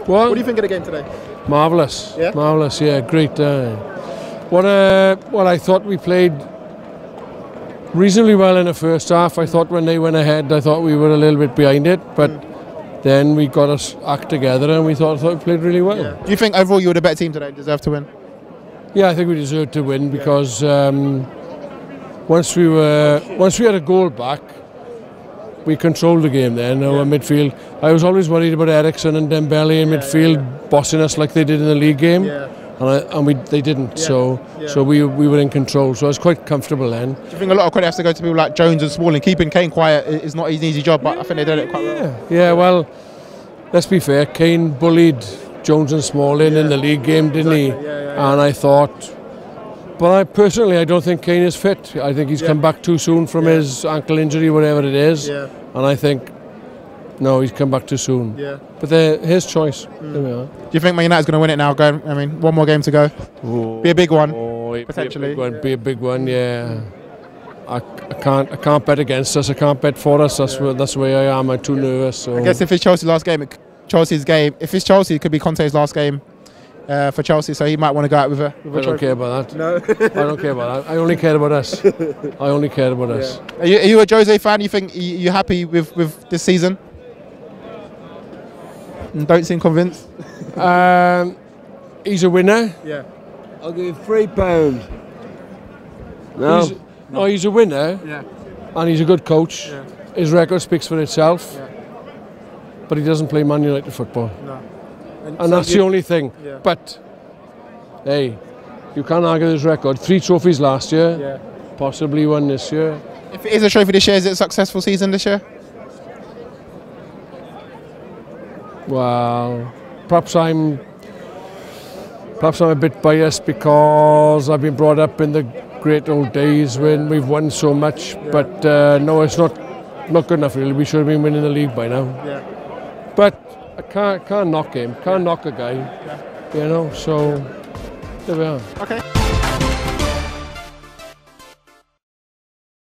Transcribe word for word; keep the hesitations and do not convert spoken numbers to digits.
What? What do you think of the game today? Marvellous. Yeah? Marvellous, yeah, great. Uh, what, uh, well, I thought we played reasonably well in the first half. I thought when they went ahead, I thought we were a little bit behind it, but mm. then we got us act together and we thought, thought we played really well. Yeah. Do you think overall you were the better team today, deserve to win? Yeah, I think we deserved to win because um, once we were once we had a goal back, we controlled the game then, our yeah. midfield. I was always worried about Ericsson and Dembele in yeah, midfield yeah, yeah. bossing us like they did in the league game. Yeah. And, I, and we they didn't, yeah. so yeah. so we we were in control. So I was quite comfortable then. Do you think a lot of credit has to go to people like Jones and Smalling? Keeping Kane quiet is not an easy job, but I think they did it quite yeah. well. Yeah, well, let's be fair. Kane bullied Jones and Smalling yeah. in the league game, didn't exactly. he? Yeah, yeah, yeah. And I thought, but I personally, I don't think Kane is fit. I think he's yeah. come back too soon from yeah. his ankle injury, whatever it is. Yeah. And I think, no, he's come back too soon. Yeah. But they're his choice. Mm. There we are. Do you think Man United's going to win it now? Going, I mean, one more game to go. Oh, be a big one, oh, potentially. Be a big one. Yeah. Be a big one. Yeah. I, I can't. I can't bet against us. I can't bet for us. That's yeah. where. That's the way I am. I'm too yeah. nervous. So. I guess if it's Chelsea's last game, it, Chelsea's game. If it's Chelsea, it could be Conte's last game uh, for Chelsea. So he might want to go out with a. With a I don't care about that. No. I don't care about that. I only care about us. I only care about yeah. us. Are you, are you a Jose fan? You think you you happy with with this season? And don't seem convinced. um, he's a winner. Yeah. I'll give you three pounds. No. He's, no, he's a winner. Yeah. And he's a good coach. Yeah. His record speaks for itself. Yeah. But he doesn't play Man United football. No. And, and so that's the only thing. Yeah. But hey, you can't argue his record. Three trophies last year. Yeah. Possibly one this year. If it is a trophy this year, is it a successful season this year? Well, perhaps I'm perhaps I'm a bit biased because I've been brought up in the great old days when we've won so much. Yeah. But uh, no, it's not not good enough really. We should have been winning the league by now. Yeah. But I can't can't knock him. Can't yeah. knock a guy. Yeah. You know. So there we are. Okay.